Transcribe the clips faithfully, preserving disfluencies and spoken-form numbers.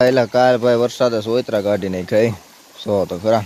એટલે કાલ ભાઈ વરસાદે સોયત્રા કાઢી નહીં ખાઈ સો તો ખરા.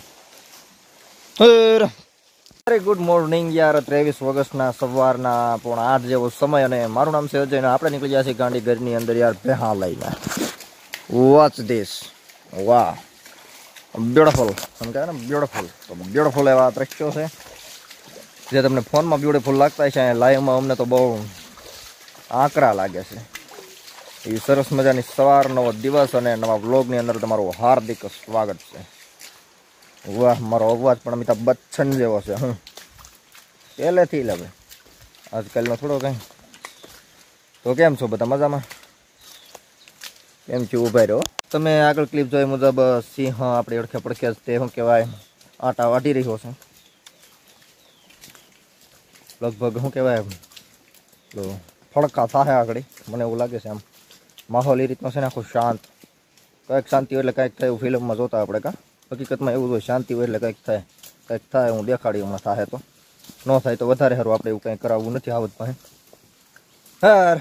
વેરી ગુડ મોર્નિંગ યાર. ત્રેવીસ ઓગસ્ટના સવારના પોણા આઠ જેવો સમય અને મારું નામ છે અજય અને આપણે નીકળી ગયા છીએ ગાંડી ઘરની અંદર યાર ભેહા લઈને. વોચ ધીસ, વાહ બ્યુટીફુલ, સમજાય ને બ્યુટીફુલ. તો બ્યુટીફુલ એવા દ્રશ્યો છે જે તમને ફોનમાં બ્યુટીફુલ લાગતા છે અને લાઈવમાં અમને તો બહુ આકરા લાગે છે. એ સરસ મજાની સવાર, નવો દિવસ અને નવા વ્લોગની અંદર તમારું હાર્દિક સ્વાગત છે. વાહ, મારો અવાજ પણ અમિતાભ બચ્ચન જેવો છે. હું પહેલેથી લે ભાઈ, આજકાલનો થોડો કંઈ. તો કેમ છો બધા, મજામાં? કેમ છું, ઉભા રહ્યો. તમે આગળ ક્લિપ જોઈ મુજબ સિંહ આપણે ઓળખે પડખે તે શું કહેવાય આટા વાઢી રહ્યો છે. લગભગ શું કહેવાય ફડકા થાય આગળ, મને એવું લાગે છે. આમ માહોલ એ રીતનો છે ને, આખું શાંત. કંઈક શાંતિ હોય એટલે કંઈક થાય એવું ફિલ્મમાં જોતા આપણે. કાં હકીકતમાં એવું હોય, શાંતિ હોય એટલે કંઈક થાય, કંઈક થાય. હું દેખાડી હમણાં થાય તો ન થાય તો વધારે સારું. આપણે એવું કંઈ કરાવવું નથી આવત પાસે. હાર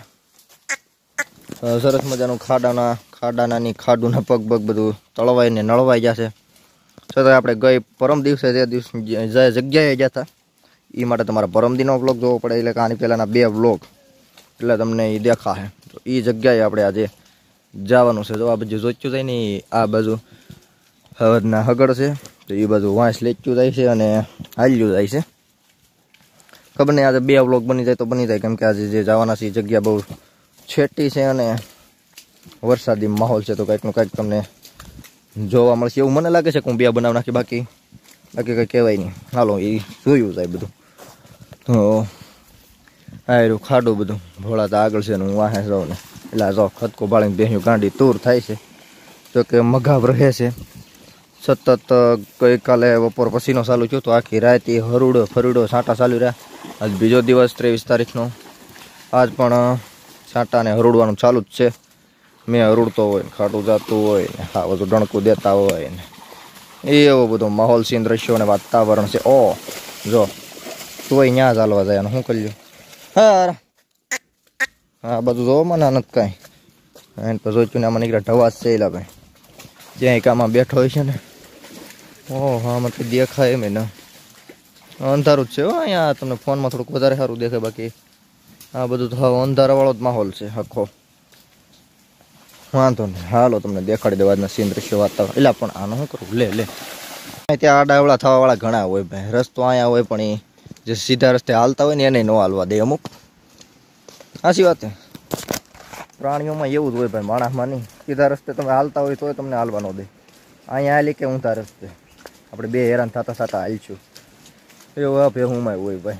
સરસ મજાનું ખાડાના ખાડાનાની ખાડુના પગ પગ બધું તળવાઈને નળવાઈ જશે. છતાં આપણે ગઈ પરમ દિવસે તે દિવસ જે જગ્યાએ ગયા હતા એ માટે તમારે પરમદીનો વ્લોગ જોવો પડે. એટલે કે આની પહેલાંના બે વ્લોગ એટલે તમને એ દેખાશે. તો એ જગ્યાએ આપણે આજે જવાનું છે. જો આ બાજુ જોચ્યું જાય ને, આ બાજુ હવદના હગડ છે, તો એ બાજુ વાંસ લેચ્યું જાય છે અને હાલ્યું જાય છે. ખબર નહીં આજે બે વ્લોગ બની જાય તો બની જાય, કેમ કે આજે જે જવાના છે એ જગ્યા બહુ છેટી છે અને વરસાદી માહોલ છે. તો કંઈકનું કંઈક તમને જોવા મળશે એવું મને લાગે છે કે હું બે બનાવી નાખી. બાકી બાકી કંઈ કહેવાય નહીં. હાલો, એ જોયું જાય બધું. તો હા એરું ખાડું બધું ભોળા તો આગળ છે ને હું વાહે જાઉં ને એટલે જો ખતકો બાળીને બેહ્યું ગાંડી તૂર થાય છે. જો કે મઘાવ રહે છે સતત. ગઈકાલે બપોર પછીનો ચાલુ થયો તો આખી રાત એ હરુડો ફરુડો છાંટા ચાલુ રહ્યા. આજ બીજો દિવસ ત્રેવીસ તારીખનો. આજ પણ છાંટા ને હરુડવાનું ચાલુ જ છે. મેં હરુડતો હોય ને ખાટું જતું હોય ને હા બધું ડણકું દેતા હોય ને એવો બધો માહોલ સીન દ્રશ્યો અને વાતાવરણ છે. ઓ જો તોય ત્યાં ચાલવા જાય અને શું કર્યું. હા હા બધું જોવો મને નથી કાંઈ. એને પછી જોઈતું ને આમાં નીકળ્યા ઢવાસ છે એલા ભાઈ. જ્યાં કામમાં બેઠો હોય છે ને, ઓહ હા મને દેખાય એમ ને અંધારું જ છે. હો અહીંયા તમને ફોનમાં થોડુંક વધારે સારું દેખાય. બાકી આ બધું તો હવે અંધારાવાળો જ માહોલ છે આખો. વાંધો નહીં, હાલો તમને દેખાડી દેવા આજના સીન દ્રશ્યો વાતાવરણ. એટલે પણ આનું શું કરું, લે લે ત્યાં આડાવડા થવાવાળા ઘણા હોય ભાઈ. રસ્તો અહીંયા હોય પણ એ જે સીધા રસ્તે હાલતા હોય ને એને ન હાલવા દે અમુક. સાચી વાત છે. પ્રાણીઓમાં એવું જ હોય ભાઈ, માણસમાં નહીં. સીધા રસ્તે તમે હાલતા હોય તોય તમને હાલવા ન દે. અહીંયા હાલી કે ઊંધા રસ્તે આપણે બે હેરાન થતા થતા હાલશું એવું આ ભેહુંમાં હોય ભાઈ.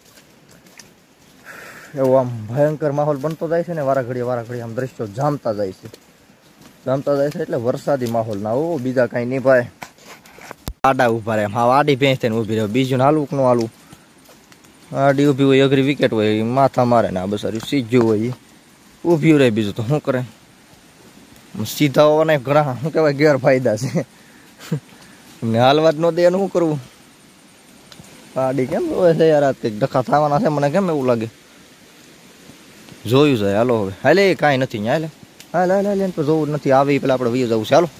એવું આમ ભયંકર માહોલ બનતો જાય છે ને વારા ઘડીએ વારા ઘડીએ આમ દ્રશ્યો જામતા જાય છે જામતા જાય છે એટલે વરસાદી માહોલ ના હો, બીજા કાંઈ નહીં ભાઈ. આડા ઊભા રહે, હા આડી ભેંસ થઈને ઊભી રહે. બીજું હાલવું કે ન હાલવું. આડી ઊભી હોય, અઘરી વિકેટ હોય, માથા મારે ને આ બસારી સીજ્યું હોય ઊભી રહે. બીજું તો શું કરે, સીધા હોવાના ઘણા શું કહેવાય ગેરફાયદા છે. એમને હાલવા જ ન દે એનું શું કરવું. આડી કેમ હોય છે યાર, કંઈક ધક્કા થવાના છે મને કેમ એવું લાગે. જોયું છે હાલો હવે. હાલે કાંઈ નથી ત્યાં. હાલે હાલ હાલ હાલ તો જોવું નથી. આવી પેલા આપણે વીએ જવું છે. હાલો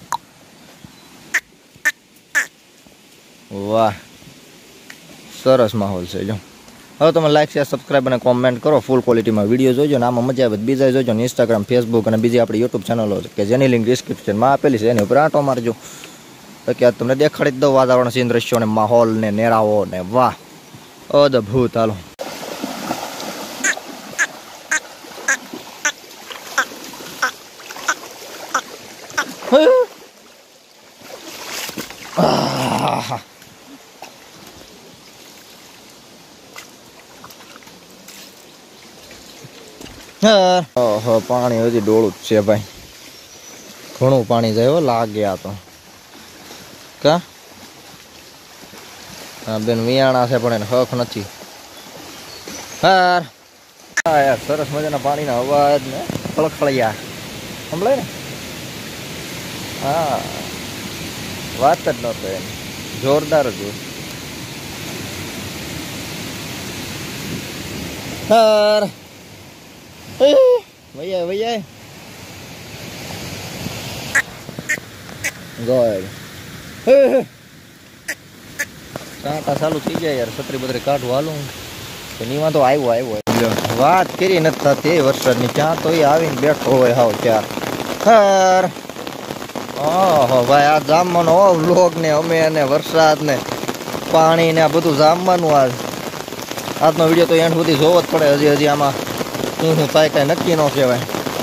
વાહ સરસ માહોલ છે. જો હવે તમે લાઈક શેર સબસ્ક્રાઈબ અને કોમેન્ટ કરો. ફૂલ ક્વોલિટીમાં વિડીયો જોજો ને આમાં મજા આવે બીજા જોજો ને. ઇન્સ્ટાગ્રામ, ફેસબુક અને બીજી આપણી યુટ્યુબ ચેનલો છે કે જેની લિંક ડિસ્ક્રિપ્શનમાં આપેલી છે એની ઉપર આંટો મારજો. તો કે તમને દેખાડી જ દઉં વાતાવરણ સીન દ્રશ્યો ને માહોલ ને નેરાવો ને વાહ અદભુત. હાલો ઓહો પાણી હજી ડોળું જ છે ભાઈ. ઘણું પાણી જાય હો લાગે આ તો. કા હા બેન વિયાણા છે પણ એને હક નથી. હા યાર સરસ મજાના પાણીના અવાજ ને ખળખળિયા સંભળાય ને. હા વાત જ નહોતો એમ, જોરદાર જ હોય. હા વૈયા વૈયા કાંટા ચાલુ થઈ જાય યાર, છત્રી બત્રી કાઢું હાલું નીમાં તો આવ્યો આવ્યો વાત કરી નથી થતી વરસાદની, ક્યાં તો એ આવીને બેઠો હોય હાવ ક્યાં ખર. ઓહો ભાઈ આ જામવાનો વ્લોગ ને અમે ને વરસાદ ને પાણી ને આ બધું જામવાનું. આજ આજનો વિડીયો તો એન્ડ સુધી જોવો જ પડે. હજી હજી આમાં શું શું થાય કાંઈ નક્કી ન કહેવાય.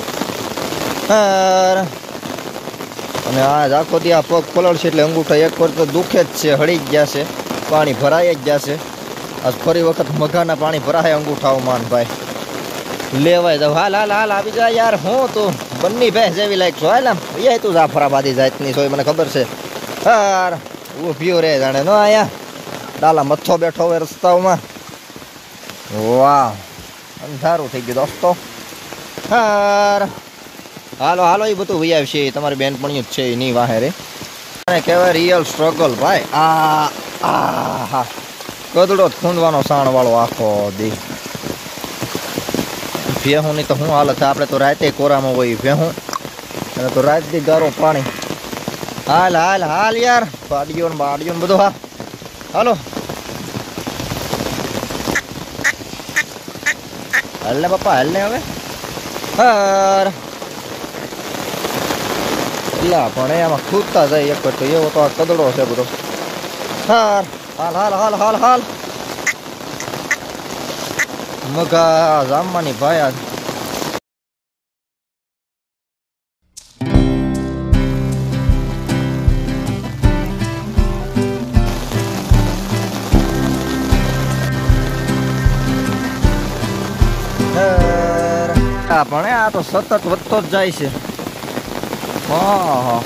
ખર અને આજ આખો દી આ પગ પલળશે એટલે અંગૂઠા એક વાર તો દુખે જ છે, હળી જ જશે, પાણી ભરાઈ જ જશે. આજ ફરી વખત મઘાના પાણી ભરાય અંગૂઠાઓમાં ભાઈ. લેવાય જાવ હાલ હાલ હાલ આવી જાય યાર. હું તું બંને ભેંસ જેવી લાયક છો હાલ આમ એ તું જાફરાબાદી જાતની છો મને ખબર છે. હાર ઊભ્યો રે જાણે નો અહીંયા ડાલા મથ્થો બેઠો હોય રસ્તાઓમાં. વાહ અંધારું થઈ ગયું દોસ્તો. હાર હાલો હાલો એ બધું વૈયાવ છે તમારી બેનપણીઓ જ છે એની વાહે રે. અને કહેવાય રિયલ સ્ટ્રગલ ભાઈ. આ આ હા ગદડો ખૂંદવાનો સાણ વાળો આખો દી. ભેહું ની તો શું હાલત છે, આપણે તો રાતે કોરામાં હોય ભેહું અને તો રાત દી ગારો પાણી. હાલ હાલ હાલ યાર બાડીઓ ને બાડીઓ ને બધું. હા હાલો હાલ ને પપ્પા હાલ ને હવે. હાર લા પણ એમાં ખૂદતા જાય એક વાર તો એવો તો આ કદડો છે બધો. હાર હાલ હાલ હાલ હાલ હાલ મગા જામવાની ભાઈ. આજ પણ આ તો સતત વધતો જ જાય છે. હા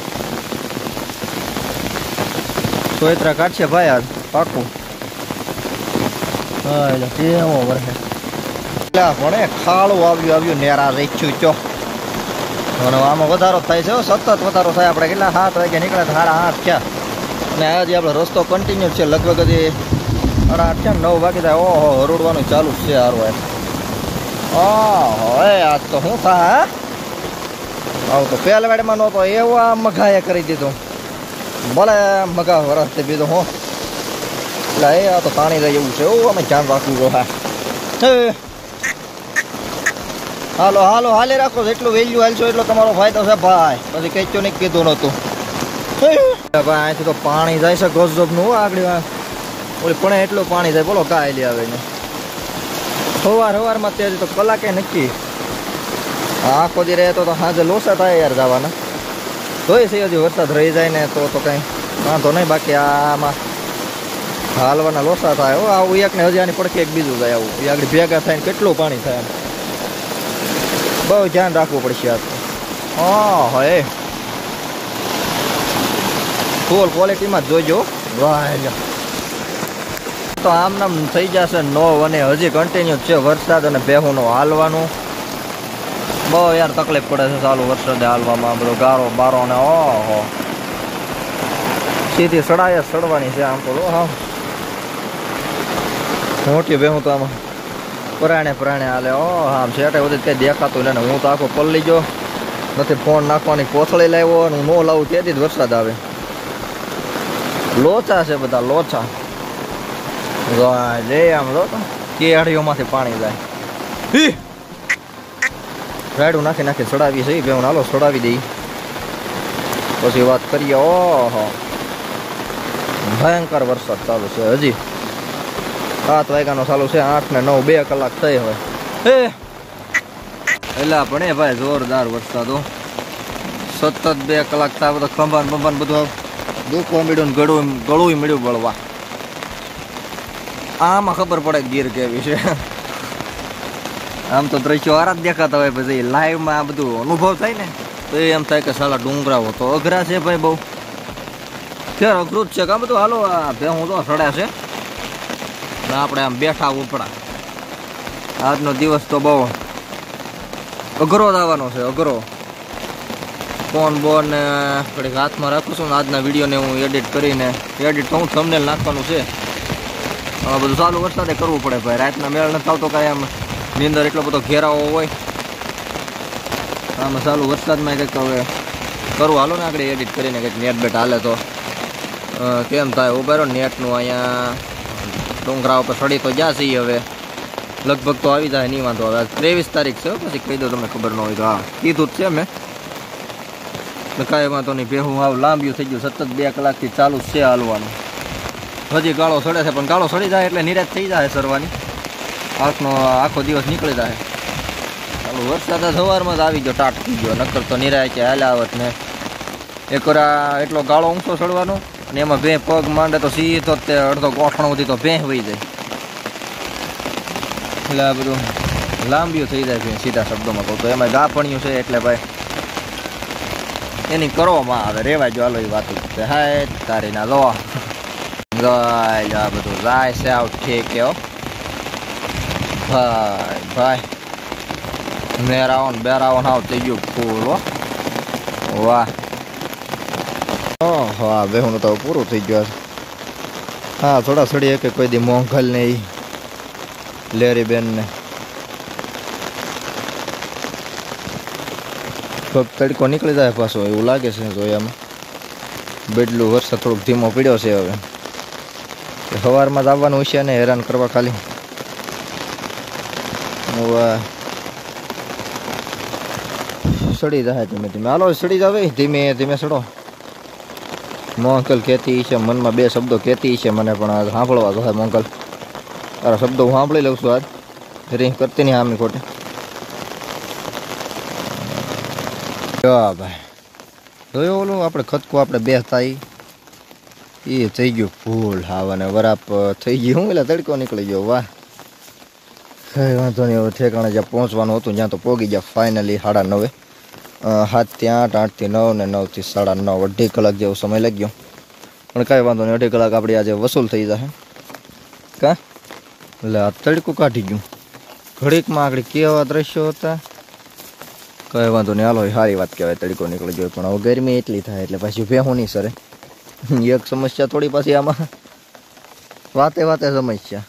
સોયત્રા કાઢશે ભાઈ આજ પાકું. કેવો વરસે પણ ખાડું આવ્યું આવ્યું નેરા રેખ્યું ચો. અને આમાં વધારો થાય છે, સતત વધારો થાય. આપણે કેટલા સાત વાગે નીકળે સાડા આઠ થયા અને આજે આપણે રસ્તો કન્ટિન્યુ છે લગભગ હજી સાડા આઠ થયા નવ વાગે થાય. ઓહો હરોડવાનું ચાલુ છે સારું. ઓહો એ આજ તો શું થાય આવું તો પહેલા વાડમાં નહોતો એવો આ મઘાએ કરી દીધું. ભલે મગા વરસથી બીજું હું એટલે એ આ તો પાણી જાય એવું છે. એવું અમે ધ્યાન રાખવું જો. હા હાલો હાલો હાલે રાખો, જેટલું વેલ્યુ હાલશો એટલો તમારો ફાયદો છે ભાઈ. પછી કઈ નહીં કીધું નહોતું ભાઈ. અહીંથી તો પાણી જાય છે ગજબનું આગળ ઓલી પણ એટલું પાણી જાય બોલો કાંઈ લે આવે ને. સવાર સવારમાં ત્યાં તો કલાકે નક્કી આખો દી રહે તો સાંજે લોસા થાય યાર જવાના. જોઈ છે હજી વરસાદ રહી જાય ને તો તો કંઈ વાંધો નહીં, બાકી આમાં હાલવાના લોસા થાય. હો આવું એક ને હજી આની પડખે એક બીજું જાય આવું એ આગળ ભેગા થાય ને કેટલું પાણી થાય. બહુ ધ્યાન રાખવું પડશે આ તો. હા હે ફૂલ ક્વોલિટીમાં જ જોઈજો. વાહ તો આમ નામ થઈ જશે નવ અને હજી કન્ટિન્યુ છે વરસાદ અને બેહુનો હાલવાનું. બહુ યાર તકલીફ પડે છે ચાલુ વરસાદે હાલવામાં. બધો ગારો બારો ને ઓહો સીધી સડાય સડવાની છે આમ તો. હા મોટી બેહું તો આમાં પરાણે પરાણે હાલે. ઓ આમ શેટે બધી કંઈ દેખાતું ને હું તો આખો પલ્લી ગયો નથી. ફોન નાખવાની કોથળી લાવ્યો અને હું ન લાવું તેથી જ વરસાદ આવે. લોચા છે બધા લોચા. લે આમ લો તો કેડીઓમાંથી પાણી જાય. રાયડું નાખી નાખી ચડાવી છે બે. હાલો ચડાવી દઈ પછી વાત કરીએ. ઓહો ભયંકર વરસાદ ચાલુ છે. હજી સાત વાગ્યાનો ચાલુ છે, આઠ ને નવ બે કલાક થઈ હવે. હે એટલે પણ એ ભાઈ જોરદાર વરસાદ હો. સતત બે કલાક થાય બધો ખંભાન બંભાન બધું દુખવા મળ્યું ને ગળું ગળું મળ્યું બળવા. આમાં ખબર પડે ગીર કેવી છે. આમ તો દ્રશ્યો હારા જ દેખાતા હોય, પછી લાઈવમાં આ બધું અનુભવ થાય ને તો એમ થાય કે સાલા ડુંગરાઓ તો અઘરા છે ભાઈ બહુ. ફેર અઘરું જ છે કે આ બધું. હાલો આ ભેહું તો સડ્યા છે ને આપણે આમ બેઠા ઉપડા. આજનો દિવસ તો બહુ અઘરો જ આવવાનો છે અઘરો. ફોન બોન ને થોડીક હાથમાં રાખું છું ને આજના વિડીયોને હું એડિટ કરીને એડિટ થવું થંબનેલ નાખવાનું છે. આ બધું ચાલુ વરસાદે કરવું પડે ભાઈ. રાતના મેળ નથી આવતો કાંઈ. આમ નીંદર એટલો બધો ઘેરાવો હોય આમાં ચાલુ વરસાદમાં કંઈક હવે કરું હાલો ને આગળ એડિટ કરીને કંઈક નેટ બેટ હાલે તો કેમ થાય ઉભા રહો નેટનું અહીંયા ડુંગરા ઉપર સડી તો જ્યાં છીએ હવે લગભગ તો આવી જાય નહીં વાંધો હવે ત્રેવીસ તારીખ છે પછી કહી દો તમને ખબર ન હોય તો હા કીધું જ છે મેં કાંઈ વાંધો નહીં ભેહું આવ લાંબિયું થઈ ગયું સતત બે કલાકથી ચાલુ છે હાલવાનું હજી ગાળો સડે છે પણ ગાળો સડી જાય એટલે નિરાશ થઈ જાય સરવાની આખનો આખો દિવસ નીકળી જાય ચાલુ વરસાદ સવારમાં જ આવી ગયો ટાટ થઈ ગયો નક્કર તો નિરાય છે હાલ્યા આવત ને એક વાર એટલો ગાળો ઊંચો સડવાનો અને એમાં ભેં પગ માંડે તો સીધો તે અડધો ગોઠણો સુધી તો ભેં વહી જાય એટલે આ બધું લાંબિયું થઈ જાય ભેં સીધા શબ્દોમાં કહું તો એમાં ગાપણિયું છે એટલે ભાઈ એની કરવામાં આવે રેવા જો હાલો એ વાત હાય તારી ના લો જાય આ બધું જાય છે આવ ઠીક હો ભાઈ ભાઈ મેરાવન બેરાવન આવ થઈ ગયું ફૂલ હો વાહ ઓહો આ બેહુનું તો પૂરું થઈ ગયું હા થોડા સડી કે કોઈ દી મોંઘલ ને ઈ લેરી બેન ને તડકો નીકળી જાય પાછો એવું લાગે છે તો એમ બેડલું વરસાદ થોડોક ધીમો પીડ્યો છે હવે સવારમાં જ આવવાનું હશે ને હેરાન કરવા ખાલી સડી જાય ધીમે ધીમે હાલો સડી જાવે ધીમે ધીમે સડો મોંકલ કહેતી છે મનમાં બે શબ્દો કહેતી છે મને પણ સાંભળવા તો મોંકલ તારા શબ્દો હું સાંભળી લઉં છું આજ રીંગ કરતી નહીં આમી ખોટી હા ભાઈ જોયો ઓલું આપણે ખતકો આપણે બેસતા એ થઈ ગયું ફૂલ હાવ અને વરાપ થઈ ગયું હું એટલે તડકો નીકળી ગયો વાહ કઈ વાંધો નહીં હવે ઠેકાણે જ્યાં પહોંચવાનું હતું જ્યાં તો પોગી ગયા ફાઇનલી સાડા નવે સાતથી આઠ આઠથી નવ ને નવથી સાડા નવ અઢી કલાક જેવો સમય લાગ્યો પણ કાંઈ વાંધો નહીં અઢી કલાક આપણી આજે વસૂલ થઈ જશે કા એટલે આ તડકું કાઢી ગયું ઘડીકમાં આગળ કેવા દ્રશ્યો હતા કઈ વાંધો નહીં હાલો સારી વાત કહેવાય તડકો નીકળી ગયો પણ હવે ગરમી એટલી થાય એટલે પાછી ભેહું નહીં સરે એક સમસ્યા થોડી પાછી આમાં વાતે વાતે સમસ્યા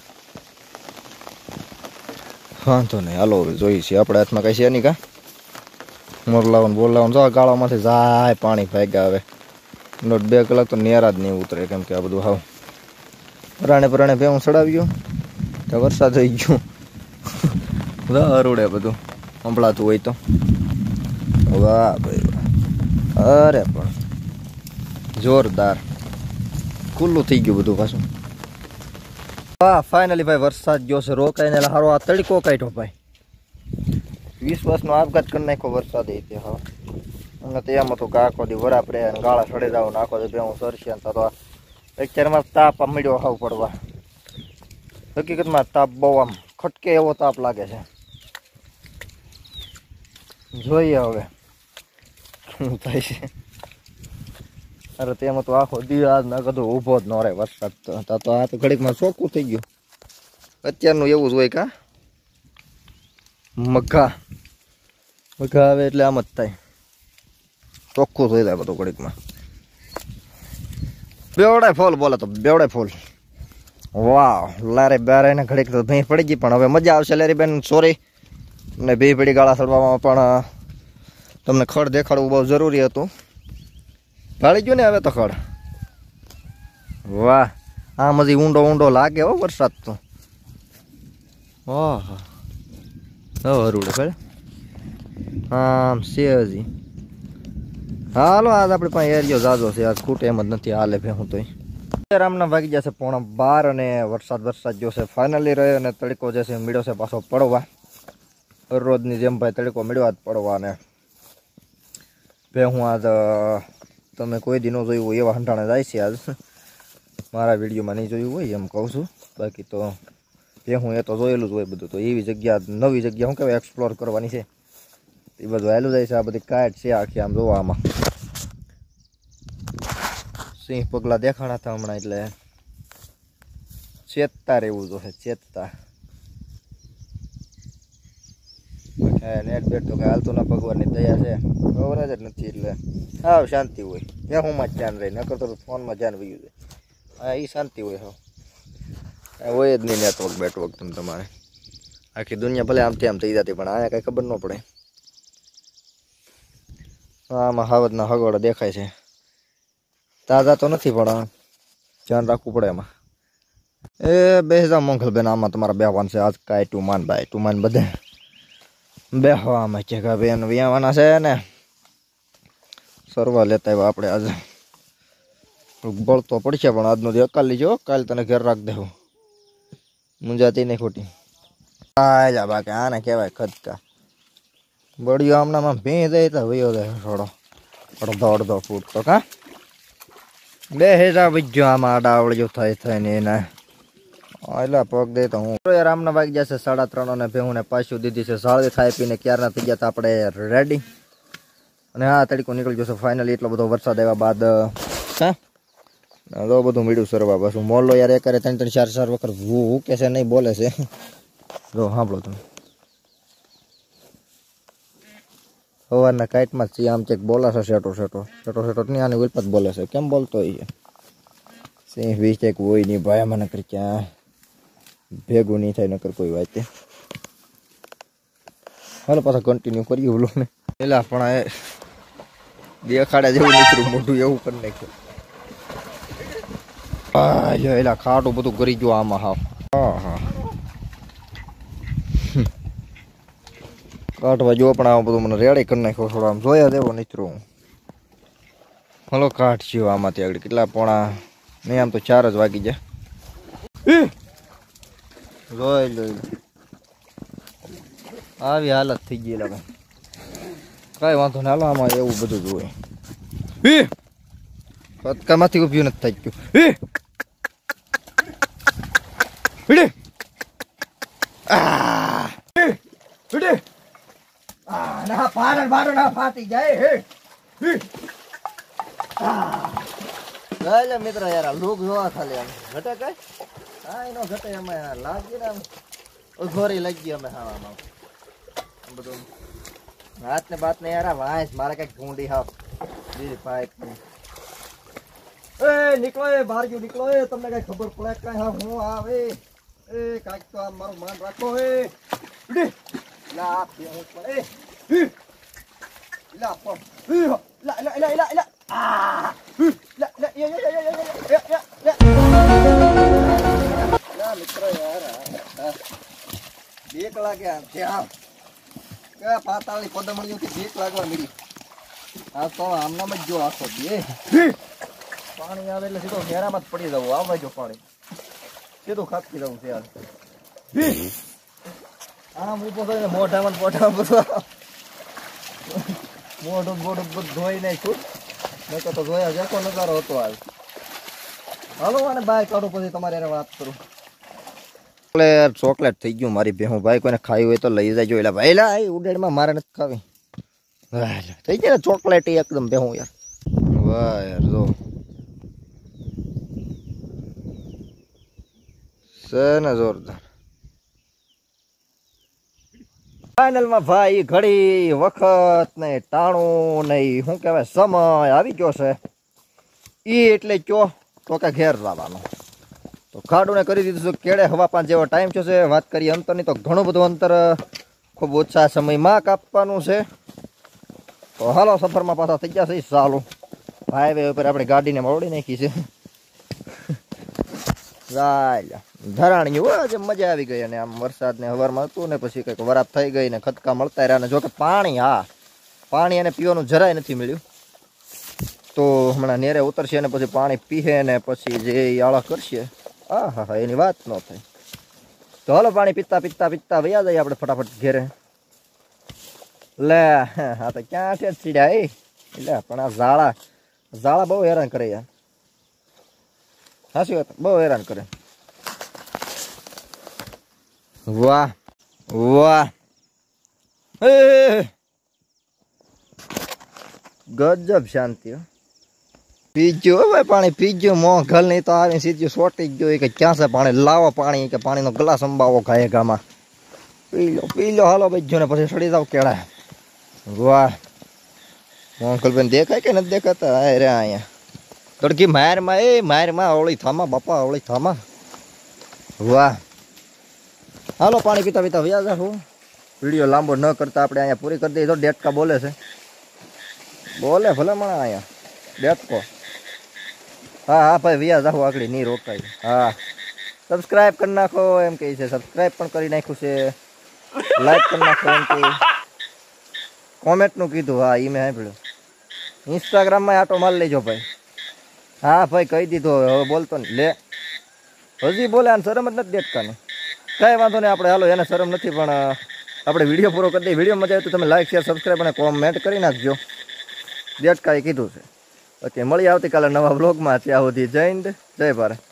વાંધો નહીં હાલો જોઈએ છીએ આપણે હાથમાં કઈ છે નહીં કા મોરલાવાનું બોલાવાનું જો ગાળામાંથી જાય પાણી ભાગ્યા હવે નોટ બે કલાક તો નેરા જ નહીં ઉતરે કેમ કે આ બધું હાવ પરાણે પરાણે ભેહું ચડાવ્યો તો વરસાદ થઈ ગયો અરુડે બધું સંભળાતું હોય તો વાહ ભાઈ વાહ અરે પણ જોરદાર ખુલ્લું થઈ ગયું બધું પાછું હા ફાઇનલી ભાઈ વરસાદ ગયો છે રોકાઈને હારો આ તડકો કાઢ્યો ભાઈ વીસ વર્ષનો આપઘાત કરી નાખ્યો વરસાદ એ હા અને તેમ હતું કે આખો દી વરાપ રહે અને ગાળા સડે જાવ ને આખો દી ભેહું સરશે તો અત્યારમાં તાપ આમ મળ્યો હાવ પડવા હકીકતમાં તાપ બહુ આમ ખટકે એવો તાપ લાગે છે જોઈએ હવે શું થાય છે અરે તેમાં તો આખો દી આજ ના કદું ઊભો જ ન રહે વરસાદ તો તો આ તો ઘડીકમાં ચોખ્ખું થઈ ગયું અત્યારનું એવું જ હોય કા મઘા મઘા આવે એટલે આમ જ થાય ચોખ્ખું થઈ જાય બધું ઘડીકમાં બેવડાય ફૂલ બોલે તો બેવડાય ફૂલ વાહ લારે બારે ને ઘડીક તો ભેં પડી ગઈ પણ હવે મજા આવશે લેરી બેન સોરી ને બે પડી ગાળા સડવામાં પણ તમને ખડ દેખાડવું બહુ જરૂરી હતું ભાળી ગયું ને હવે તો ખડ વાહ આમ હજી ઊંડો ઊંડો લાગે હો વરસાદ તો ઓહ હરુડે ખરે આમ છે હજી હાલો આજ આપણે પાસે એરિયો જાજો છે આજ ખૂટે એમ જ નથી હાલે ભેહું તો રામના વાગી જશે પોણા બાર અને વરસાદ વરસાદ જો છે ફાઇનલી રહ્યો અને તડકો જે છે મળ્યો છે પાછો પડવા રોજની જેમ ભાઈ તડકો મળ્યો જ પડવા અને ભેહું આજ તમે કોઈ દી ન જોયું હોય એવા હંટાણે જાય છે આજ મારા વિડીયોમાં નહીં જોયું હોય એમ કહું છું બાકી તો ભેહું એ તો જોયેલું જ હોય બધું તો એવી જગ્યા નવી જગ્યા શું કહેવાય એક્સપ્લોર કરવાની છે એ બધું હાલું જાય છે આ બધી કાટ છે આખી આમ જોવા આમાં સિંહ પગલા દેખાણા હતા હમણાં એટલે ચેતતા રહેવું જોઈએ ચેતતા નેટ બેટ તો કઈ હાલતું ના ભગવાનની દયા છે ખબર જ નથી એટલે હા શાંતિ હોય ત્યાં હું માં ધ્યાન રહી નકર તો ફોનમાં ધ્યાન વયું જાય હા એ શાંતિ હોય હા હોય જ નહીં નેટવર્ક બેટવર્ક તમે તમારે આખી દુનિયા ભલે આમથી આમ થઈ જતી પણ અહીંયા કઈ ખબર ન પડે આમાં હાવજના હગવડા દેખાય છે. તાજા તો નથી પણ ધ્યાન રાખવું પડે એમાં. એ બેસા મંગલબેન, આમાં તમારા બેહવાન છે આજ કાંઈ ટુમાન ભાઈ ટુમાન બધે બેહવામાં છે કે બેન વ્યાવાના છે ને સરવા લેતા આવ્યા આપણે આજે. બળતો પડશે પણ આજનો દી અકાલ લીજો, કાલ તને ઘેર રાખ દેવું, મુંજાતી નહીં ખોટી. આજા બાકી આને કહેવાય ખદકા. બળિયો આમનામાં ભી જાય તો વયો જાય થોડો અડધો અડધો ફૂટ તો કા બે હેજા વજ્જો આમાં આડા આવડજો થાય થાય ને એના એટલે પગ દે તો હું યાર આમના વાગી જશે સાડા ત્રણ અને ભેહું ને પાછું દીધી છે સાડી ખાઈ પીને ક્યારના થઈ ગયા આપણે રેડી. અને હા તડકો નીકળી જશે ફાઇનલી. એટલો બધો વરસાદ આવ્યા બાદ હા તો બધું મીડું સરવા પાછું મોલ્લો યાર એક ત્રણ ત્રણ ચાર ચાર વખત હું કે છે નહીં બોલે છે. જો સાંભળો તમે સવારના કાઈટમાં જ આમ ચેક બોલે છે શેટો શેટો શેટો શેટો નહીં આની ઉલ્પત બોલે છે. કેમ બોલતો હોય સિંહ વીસ એક હોય નહીં ભાઈ મને નકર ક્યાં ભેગું નહીં થાય નકર કોઈ વાત. હાલો પાછા કન્ટિન્યુ કરીએ ઓલું ને પેલા પણ એ દેખાડ્યા જેવું નીકળ્યું મોઢું એવું કરી નાખ્યું. હા એલા ખાટું બધું કરી ગયો આમાં. હા હા હા કાઢવા જો પણ આ બધું મને રેડી કરી નાખ્યો થોડો આમ જોયા દેવો નીચરું. હલો કાઢજો આમાંથી આગળ કેટલા પોણા નહીં આમ તો ચાર જ વાગી જાય. જોઈ જોઈ આવી હાલત થઈ ગઈ લાગે. કઈ વાંધો ને હાલો આમાં એવું બધું જ હોય. કટકામાંથી ઉભ્યું નથી થઈ ગયું. ના પારણ બારણ ના ફાટી જાય. હે મિત્ર યાર લોક જોવા ખાલી આમ ઘટે કઈ હા એનો ઘટે અમે લાગી ને આમ ઘોરી લાગી અમે હા બધું હાથ ને બાત ને યાર વાંસ મારે કઈક ઢૂંઢી હા પાઇપ એ નીકળો એ બહાર ગયો નીકળો એ તમને કઈ ખબર પડે કઈ હા હું આવે એ કાંઈક તો આમ મારું માન રાખો એ લા પડે લા પણ લા લા લા લા લા આ લા લા યા યા યા યા યા મિત્ર યાર બે કલાકે આમ કે પાતાળી પદમણીઓ થી બે કલાક મળી. આ તો આમનામ જ જો આખો બે પાણી આવે એટલે સીધો ઘેરામાં જ પડી જવું. આવવા જો પાણી સીધું ખાપકી જવું છે યાર. આમ ઉભો થઈને મોઢામાં મોઢામાં બધું મોઢું મોઢું બધું ધોઈ નાખ્યું. મેં તો જોયા જેકો નજારો હતો હાલ. હાલો મને બાય કાઢું પછી તમારે એને વાત કરું. ચોકલેટ ચોકલેટ થઈ ગયું મારી ભેહું ભાઈ. કોઈને ખાવી હોય તો લઈ જાય એટલે ભાઈ લા ઉડેડમાં મારે નથી ખાવી. થઈ જાય ને ચોકલેટ એકદમ ભેહું યાર. વાહ યાર જો છે ને જોરદાર. ફાઇનલમાં ભાઈ ઘડી વખત ને ટાણું નહીં શું કહેવાય સમય આવી ગયો છે. એ એટલે કયો તો કે ઘેર જવાનો તો ખાડુને કરી દીધું છે કેળે હવા પાંચ જેવો ટાઈમ છે. વાત કરીએ અંતરની તો ઘણું બધું અંતર ખૂબ ઓછા સમયમાં કાપવાનું છે. તો હાલો સફરમાં પાછા થઈ ગયા છે ચાલુ. હાઈવે ઉપર આપણે ગાડીને મોડી નાખી છે. ધરાણી આજે મજા આવી ગઈ. અને આમ વરસાદ ને હવારમાં હતું ને પછી કંઈક વરાપ થઈ ગઈ ને ખદકા મળતા રહ્યા. ને જો કે પાણી હા પાણી એને પીવાનું જરાય નથી મળ્યું. તો હમણાં નેરે ઉતરશે ને પછી પાણી પીએ ને પછી જે આળા કરશે હા હા હા એની વાત ન થાય. તો હાલો પાણી પીતા પીતા પીતા વયા જઈએ આપણે ફટાફટ ઘેરે. લે હા તો ક્યાં છે ચીડ્યા એ એટલે પણ આ ઝાડા ઝાડા બહુ હેરાન કરે યાર. હાચી વાત બહુ હેરાન કરે. વાહ વાહ ગજબ શાંતિ. પીજો ભાઈ પાણી પીજો મોં ઘલ નહીં તો આવી સીધું સોટી ગયો કે ક્યાં છે પાણી લાવો પાણી કે પાણીનો ગ્લાસ અંબાવો ગાય ગામાં પી લો પી લો હાલો ભાઈ ને પછી સડી જાવ કેળા. વાહ મોંકલબેન દેખાય કે નથી દેખાતા? અરે અહીંયા તડકી મારમાં એ મારમાં ઓળી થામા બાપા ઓળી થામા. વાહ હાલો પાણી પીતા પીતા વ્યાજ હું વિડીયો લાંબો ન કરતા આપણે અહીંયા પૂરી કરી દઈએ. તો ડેટકા બોલે છે બોલે ભલે મને અહીંયા બેઠકો. હા હા ભાઈ વ્યાજ આવું આગળ નહીં રોકાય. હા સબસ્ક્રાઈબ કરી નાખો એમ કહે છે. સબસ્ક્રાઈબ પણ કરી નાખ્યું છે. લાઈક કરી નાખો એમ કે કોમેન્ટનું કીધું. હા એ મેં સાંભળ્યું. ઇન્સ્ટાગ્રામમાં આટો માર લેજો ભાઈ. હા ભાઈ કહી દીધું હવે બોલતો ને લે હજી બોલે આને શરમ જ નથી દેખતાને. કાંઈ વાંધો નહીં આપણે હાલો એને શરમ નથી પણ આપણે વિડીયો પૂરો કરી દઈએ. વિડીયો મજા આવે તો તમે લાઈક શેર સબસ્ક્રાઈબ અને કોમેન્ટ કરી નાખજો. દેડકાએ કીધું છે. ઓકે મળીએ આવતીકાલે નવા બ્લોગમાં. ત્યાં સુધી જય હિન્દ જય ભારત.